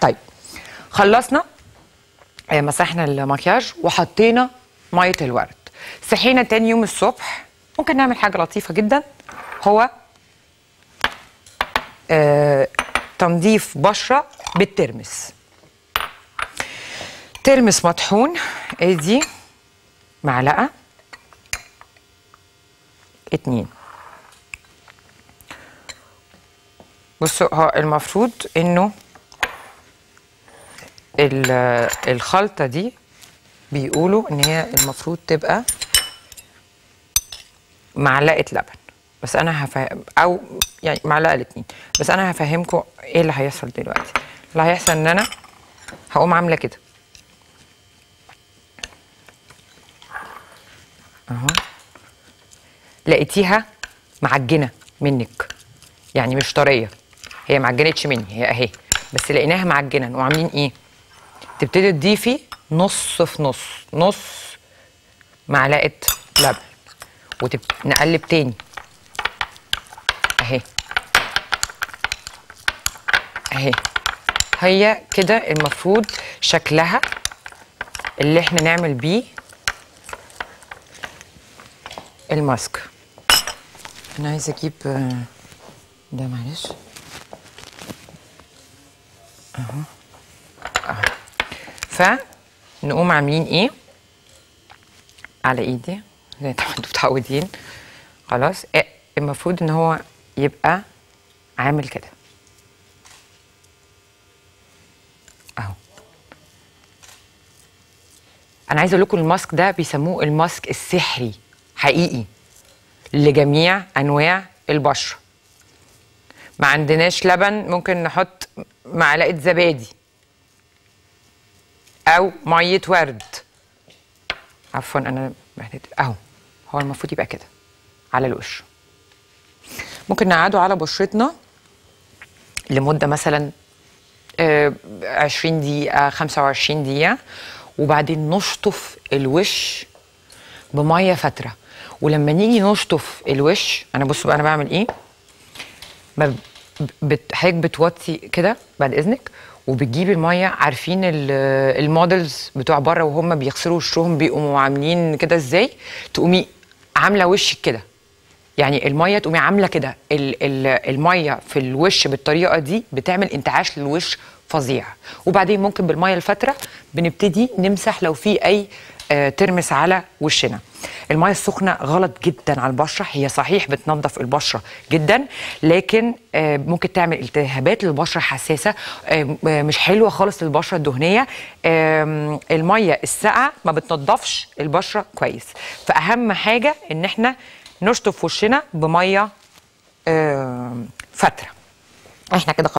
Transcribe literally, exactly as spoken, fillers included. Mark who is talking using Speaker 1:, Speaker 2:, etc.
Speaker 1: طيب خلصنا مسحنا المكياج وحطينا ميه الورد. صحينا تاني يوم الصبح ممكن نعمل حاجه لطيفه جدا، هو آه تنظيف بشره بالترمس. ترمس مطحون، ادي معلقه اتنين. بصوا هو المفروض انه الخلطه دي بيقولوا ان هي المفروض تبقى معلقه لبن، بس انا هفهم، او يعني معلقه الاتنين، بس انا هفهمكم ايه اللي هيحصل دلوقتي. اللي هيحصل ان انا هقوم عامله كده اهو، لقيتيها معجنه منك، يعني مش طريه، هي معجنتش مني هي اهي، بس لقيناها معجنه. وعاملين ايه؟ تبتدي تضيفي نص في نص، نص معلقه لبن، ونقلب تاني اهي اهي. هي كده المفروض شكلها اللي احنا نعمل بيه الماسك. انا عايزه اجيب ده معلش اهو اهو. فنقوم عاملين ايه على ايدي زي ما انتوا متعودين. خلاص إيه المفروض ان هو يبقى عامل كده اهو. انا عايزه اقول لكم الماسك ده بيسموه الماسك السحري حقيقي لجميع انواع البشره. ما عندناش لبن، ممكن نحط معلقه زبادي او ميه ورد، عفوا انا محتاج اهو. هو المفروض يبقى كده على الوش. ممكن نقعده على بشرتنا لمده مثلا عشرين دقيقه خمسة وعشرين دقيقه، وبعدين نشطف الوش بميه فتره. ولما نيجي نشطف الوش، انا بصوا بقى انا بعمل ايه. بت... حضرتك بتوطي كده بعد اذنك، وبتجيبي الميه. عارفين المودلز بتوع بره وهم بيغسلوا وشهم بيقوموا عاملين كده ازاي؟ تقومي عامله وشك كده، يعني الميه تقومي عامله كده. الميه في الوش بالطريقه دي بتعمل انتعاش للوش فظيع. وبعدين ممكن بالميه الفتره بنبتدي نمسح لو في اي آه ترمس على وشنا. الميه السخنه غلط جدا على البشره، هي صحيح بتنظف البشره جدا، لكن آه ممكن تعمل التهابات للبشره حساسه، آه مش حلوه خالص للبشره الدهنيه. آه الميه الساقعه ما بتنظفش البشره كويس. فاهم حاجه ان احنا نشطف وشنا بميه آه فتره. احنا كده